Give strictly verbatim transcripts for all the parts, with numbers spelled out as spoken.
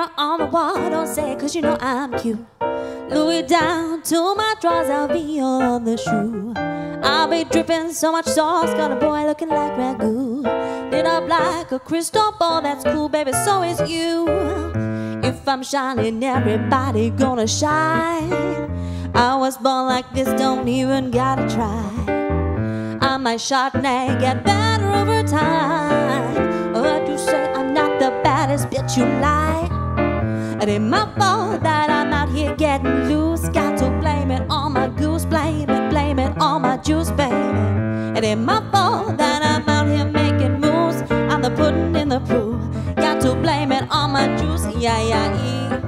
Mirror on the wall, don't say it 'cause you know I'm cute. Louis down to my drawers, I'll be on the shoe. I'll be dripping so much sauce, got a boy looking like ragu. Lit up like a crystal ball, that's cool, baby, so is you. If I'm shining, everybody gonna shine. I was born like this, don't even gotta try. I might Chardonnay, get better over time. Heard you say I'm not the baddest bitch, you lie. It ain't my fault that I'm out here getting loose. Got to blame it on my goose, blame it, blame it on my juice, baby. It ain't my fault that I'm out here making moves. I'm the pudding in the proof. Got to blame it on my juice, yeah, yeah,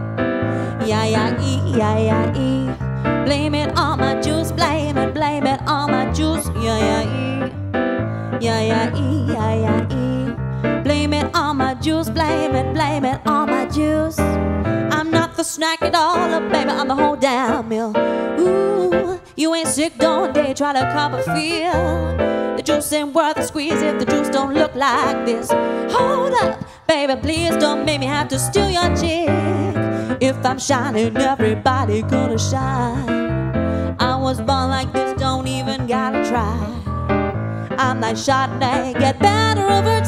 e. Yeah, yeah, e, yeah, yeah, e. Blame it on my juice, blame it, blame it on my juice, yeah, yeah, e. Yeah, yeah, e, yeah, yeah, e. Blame it on my juice, blame it, blame it on my juice. I'm not the snack at all, baby, I'm the whole damn meal. Ooh, you ain't sick, don't they try to cop a feel. The juice ain't worth a squeeze if the juice don't look like this. Hold up, baby, please don't make me have to steal your chick. If I'm shining, everybody gonna shine. I was born like this, don't even gotta try. I'm like Chardonnay, get better over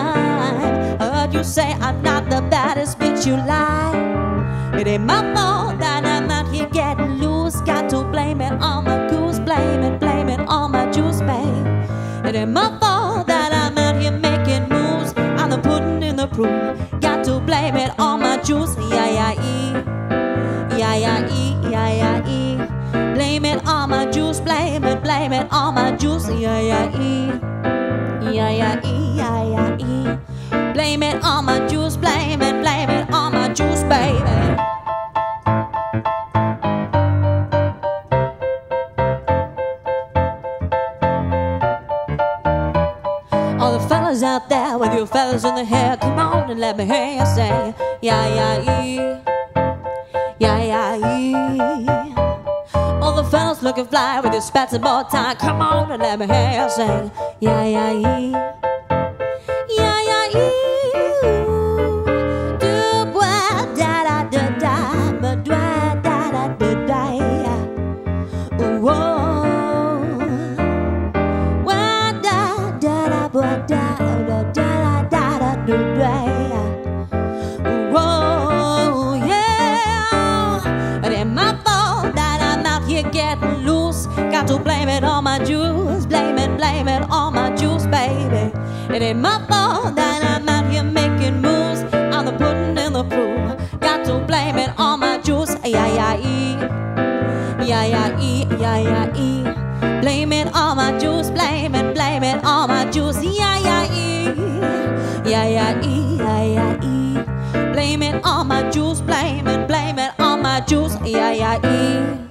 time. I heard you say I'm not the baddest bitch, you lie. It ain't my fault that I'm out here getting loose. Got to blame it on my goose, blame it, blame it on my juice, babe. It ain't my fault that I'm out here making moves. I'm the pudding in the proof. Got to blame it on my juice, yeah, yeah, e. Yeah, yeah, e, yeah, yeah, e. Blame it on my juice, blame it, blame it on my juice, yeah, yeah, e. Yeah, yeah, e, yeah, yeah, e. Blame it on my juice, blame it, blame it on my juice, baby. All the fellas out there with your feathers in the hair, come on and let me hear you say, yeah, yeah, e. Yeah, yeah, e. All the fellas looking fly with your spats and bow tie, come on and let me hear you say, yeah, yeah, e. Yeah, yeah, e. Do boy, da da da da, but do da da da da. Whoa, wa da da da boy da da da da da da da. Whoa, yeah. It ain't my fault that I'm out here getting loose. Got to blame it on my juice, blame it, blame it on my juice, baby. It ain't my fault that I'm out here making moves. I'm the pudding in the proof. Got to blame it on my juice, yeah, yeah, e. Yeah, yeah, e, yeah, yeah, e. Blame it on my juice, blame it, blame it on my juice, yeah, yeah, e. Yeah, yeah, e, yeah, yeah, e. Blame it on my juice, blame it, blame it on my juice, yeah, yeah, e.